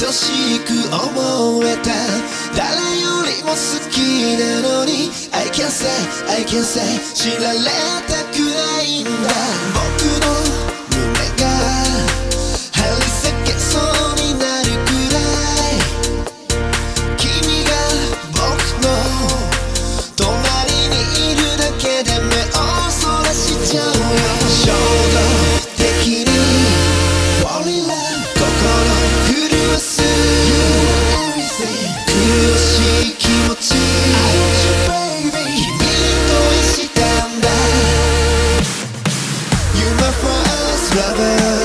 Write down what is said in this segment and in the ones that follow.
愛しく思えた。誰よりも好きなのに I can't say, I can't say 知られたくないんだ。僕の胸が張り裂けそうになるくらい君が僕の隣にいるだけで目をそらしちゃうよ。衝動的に Fall in love 心震わす You are everything 苦しい気持ち I want you baby 君と愛したんだ You're my first lover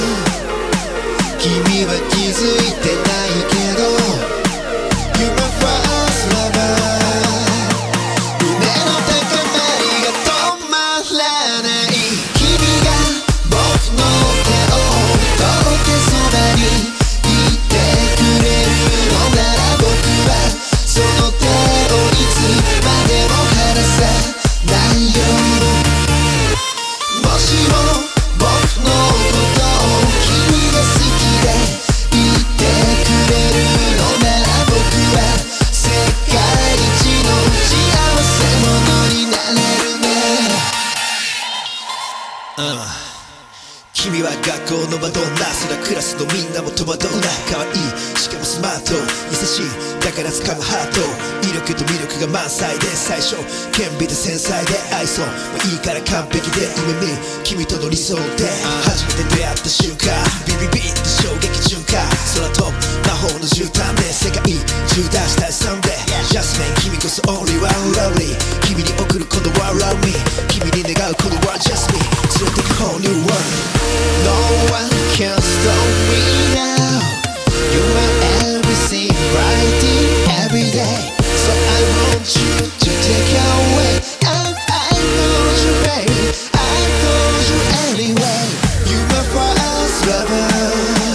君は気づいてないけど You're my first lover 胸の高まりが止まらない君が僕の手を届けそばにいてくれるのなら僕はその手をいつまでも離さないよ。もしも僕のことを君が好きでいてくれるのなら僕は世界一の幸せ者になれるね。君は学校のマドンナ、そらクラスのみんなも戸惑うな。可愛いしかもスマート優しいだから掴むハート。威力と魅力が満載で最初顕微で繊細で愛想もいいから完璧で夢見る君との理想で初めて出会った瞬間ビビビッと衝撃瞬間空飛ぶ魔法の絨毯で世界中出したいサンデージャスミン君こそ only one lovely 君に送るこの Wow Love Me 君に願うこの Word Just Me 連れてく whole new world No one can stop me now. You're my everything, bright every day. So I want you to take away. And I know you, baby. I know you anyway. You're my first lover.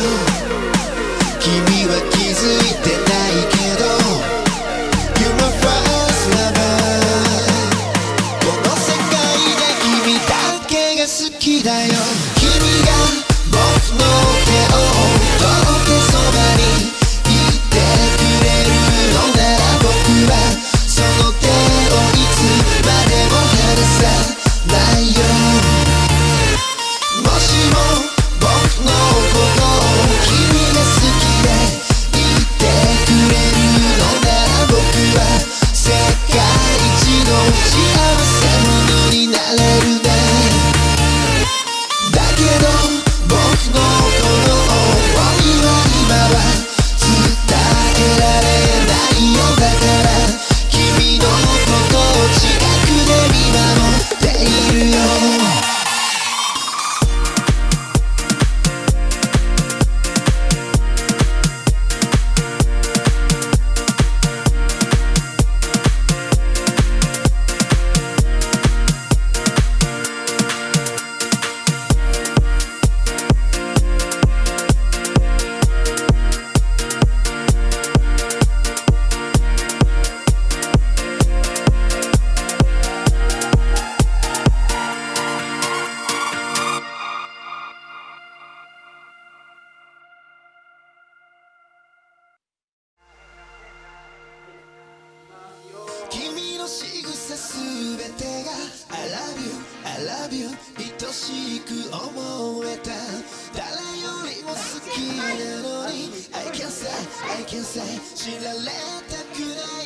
君は気づいてないけど You're my first lover. この世界で君だけが好きだよ。僕の手を届けそばにいてくれるのなら僕はその手をいつまでも離さないよ。もしも僕のことを君が好きでいてくれるのなら僕は世界一の幸せ者になれるね。だけど僕のこの想いは今は伝えられないよ。だから君のことを近くで見守っているよ。君の仕草すべてが I love you, I love you 愛しく思えた。誰よりも好きなのに I can't say, I can't say 知られたくない